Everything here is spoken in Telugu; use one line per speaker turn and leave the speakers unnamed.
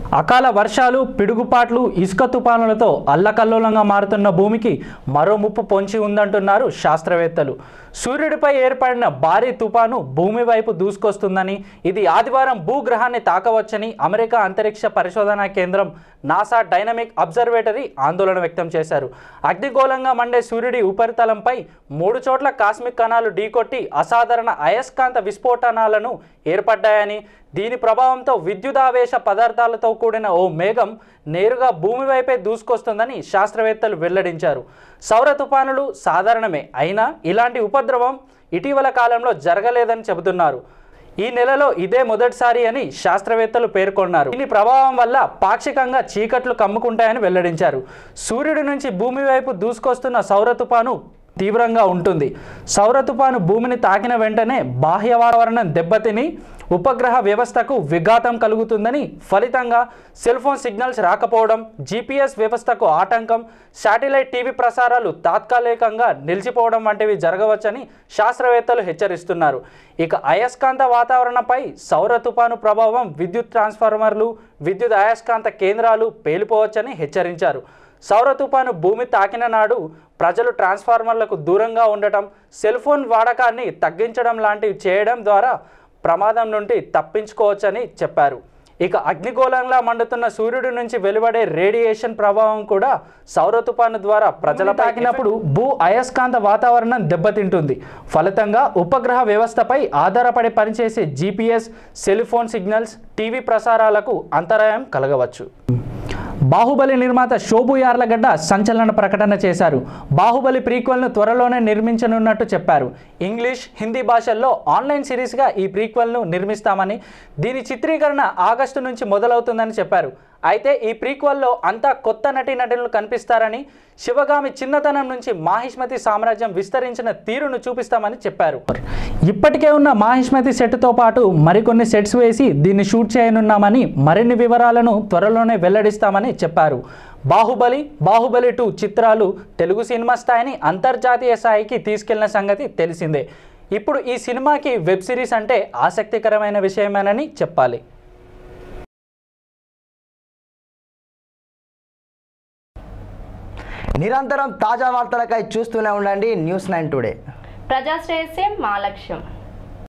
అకాల వర్షాలు, పిడుగుపాట్లు, ఇసుక తుఫానులతో అల్లకల్లోలంగా మారుతున్న భూమికి మరో ముప్పు పొంచి ఉందంటున్నారు శాస్త్రవేత్తలు. సూర్యుడిపై ఏర్పడిన భారీ తుఫాను భూమి వైపు దూసుకొస్తుందని, ఇది ఆదివారం భూగ్రహాన్ని తాకవచ్చని అమెరికా అంతరిక్ష పరిశోధనా కేంద్రం నాసా డైనమిక్ అబ్జర్వేటరీ ఆందోళన వ్యక్తం చేశారు. అగ్నిగోళంగా మండే సూర్యుడి ఉపరితలంపై 3 చోట్ల కాస్మిక్ కణాలు ఢీకొట్టి అసాధారణ అయస్కాంత విస్ఫోటనాలను ఏర్పడ్డాయని, దీని ప్రభావంతో విద్యుదావేశ పదార్థాలతో కూడిన ఓ మేఘం నేరుగా భూమి వైపే దూసుకొస్తుందని శాస్త్రవేత్తలు వెల్లడించారు. సౌర తుఫానులు సాధారణమే అయినా ఇలాంటి ఉపద్రవం ఇటీవల కాలంలో జరగలేదని చెబుతున్నారు. ఈ నెలలో ఇదే మొదటిసారి అని శాస్త్రవేత్తలు పేర్కొన్నారు. దీని ప్రభావం వల్ల పాక్షికంగా చీకట్లు కమ్ముకుంటాయని వెల్లడించారు. సూర్యుడి నుంచి భూమి వైపు దూసుకొస్తున్న సౌర తుఫాను తీవ్రంగా ఉంటుంది. సౌర తుఫాను భూమిని తాకిన వెంటనే బాహ్య వాతావరణం దెబ్బతిని ఉపగ్రహ వ్యవస్థకు విఘాతం కలుగుతుందని, ఫలితంగా సెల్ ఫోన్ సిగ్నల్స్ రాకపోవడం, GPS వ్యవస్థకు ఆటంకం, శాటిలైట్ టీవీ ప్రసారాలు తాత్కాలికంగా నిలిచిపోవడం వంటివి జరగవచ్చని శాస్త్రవేత్తలు హెచ్చరిస్తున్నారు. ఇక అయస్కాంత వాతావరణంపై సౌర తుఫాను ప్రభావం విద్యుత్ ట్రాన్స్ఫార్మర్లు, విద్యుత్ అయస్కాంత కేంద్రాలు పేలిపోవచ్చని హెచ్చరించారు. సౌర తుఫాను భూమి తాకిన నాడు ప్రజలు ట్రాన్స్ఫార్మర్లకు దూరంగా ఉండటం, సెల్ ఫోన్ వాడకాన్ని తగ్గించడం లాంటివి చేయడం ద్వారా ప్రమాదం నుండి తప్పించుకోవచ్చని చెప్పారు. ఇక అగ్నిగోళంలా మండుతున్న సూర్యుడి నుంచి వెలువడే రేడియేషన్ ప్రభావం కూడా సౌర తుఫాను ద్వారా ప్రజల తాకినప్పుడు భూ అయస్కాంత వాతావరణం దెబ్బతింటుంది. ఫలితంగా ఉపగ్రహ వ్యవస్థపై ఆధారపడి పనిచేసే GPS, cell phone signals, TV ప్రసారాలకు అంతరాయం కలగవచ్చు. బాహుబలి నిర్మాత శోభు యార్లగడ్డ సంచలన ప్రకటన చేశారు. బాహుబలి ప్రీక్వెల్ను త్వరలోనే నిర్మించనున్నట్టు చెప్పారు. ఇంగ్లీష్, హిందీ భాషల్లో ఆన్లైన్ సిరీస్గా ఈ ప్రీక్వెల్ను నిర్మిస్తామని, దీని చిత్రీకరణ ఆగస్టు నుంచి మొదలవుతుందని చెప్పారు. అయితే ఈ ప్రీక్వెల్లో అంతా కొత్త నటీనటులు కనిపిస్తారని, శివగామి చిన్నతనం నుంచి మాహిష్మతి సామ్రాజ్యం విస్తరించిన తీరును చూపిస్తామని చెప్పారు. ఇప్పటికే ఉన్న మాహిష్మతి సెట్తో పాటు మరికొన్ని సెట్స్ వేసి దీన్ని షూట్ చేయనున్నామని, మరిన్ని వివరాలను త్వరలోనే వెల్లడిస్తామని చెప్పారు. బాహుబలి, బాహుబలి 2 చిత్రాలు తెలుగు సినిమా స్థాయిని అంతర్జాతీయ స్థాయికి తీసుకెళ్లిన సంగతి తెలిసిందే. ఇప్పుడు ఈ సినిమాకి వెబ్ సిరీస్ అంటే ఆసక్తికరమైన విషయమేనని చెప్పాలి.
నిరంతరం తాజా వార్తలకై చూస్తూనే ఉండండి న్యూస్ 9 టుడే.
ప్రజాశ్రేయస్సే మా లక్ష్యం.